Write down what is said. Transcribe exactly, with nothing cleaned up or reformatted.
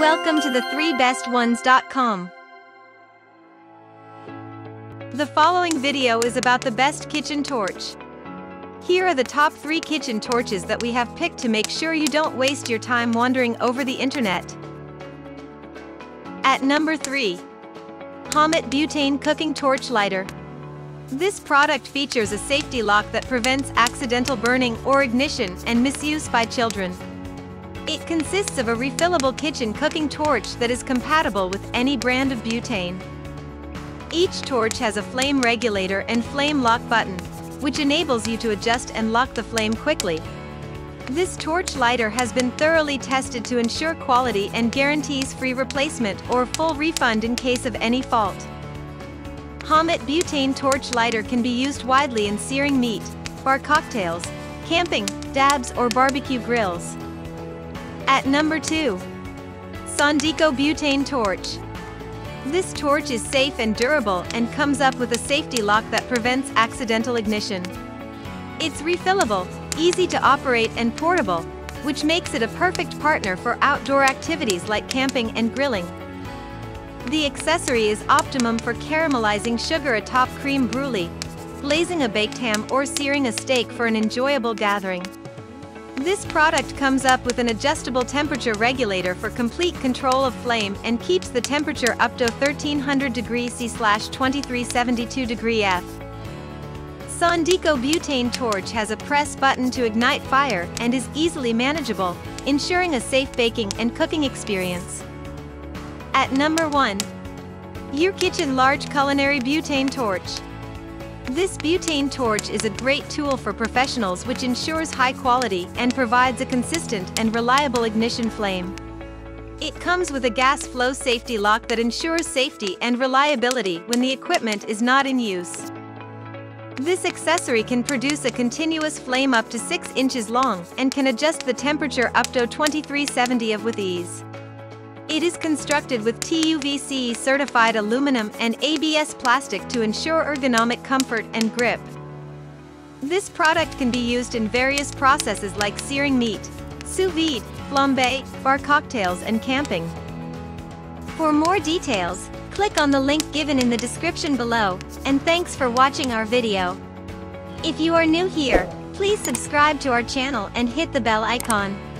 Welcome to the three best ones dot com. The following video is about the best kitchen torch. Here are the top three kitchen torches that we have picked to make sure you don't waste your time wandering over the internet. At number three. Homet Butane Cooking Torch Lighter. This product features a safety lock that prevents accidental burning or ignition and misuse by children. It consists of a refillable kitchen cooking torch that is compatible with any brand of butane. Each torch has a flame regulator and flame lock button, which enables you to adjust and lock the flame quickly. This torch lighter has been thoroughly tested to ensure quality and guarantees free replacement or full refund in case of any fault. Homet Butane Torch Lighter can be used widely in searing meat, bar cocktails, camping, dabs, or barbecue grills. At number two. Sondico Butane Torch. This torch is safe and durable and comes up with a safety lock that prevents accidental ignition. It's refillable, easy to operate and portable, which makes it a perfect partner for outdoor activities like camping and grilling. The accessory is optimum for caramelizing sugar atop creme brulee, glazing a baked ham, or searing a steak for an enjoyable gathering. This product comes up with an adjustable temperature regulator for complete control of flame and keeps the temperature up to thirteen hundred degrees C slash twenty-three seventy-two degree F. Sondico Butane Torch has a press button to ignite fire and is easily manageable, ensuring a safe baking and cooking experience. At number one. Your Kitchen Large Culinary Butane Torch. This butane torch is a great tool for professionals, which ensures high quality and provides a consistent and reliable ignition flame. It comes with a gas flow safety lock that ensures safety and reliability when the equipment is not in use. This accessory can produce a continuous flame up to six inches long and can adjust the temperature up to twenty-three seventy with ease. It is constructed with T U V C certified aluminum and A B S plastic to ensure ergonomic comfort and grip. This product can be used in various processes like searing meat, sous vide, flambe, bar cocktails, and camping. For more details, click on the link given in the description below, and thanks for watching our video. If you are new here, please subscribe to our channel and hit the bell icon.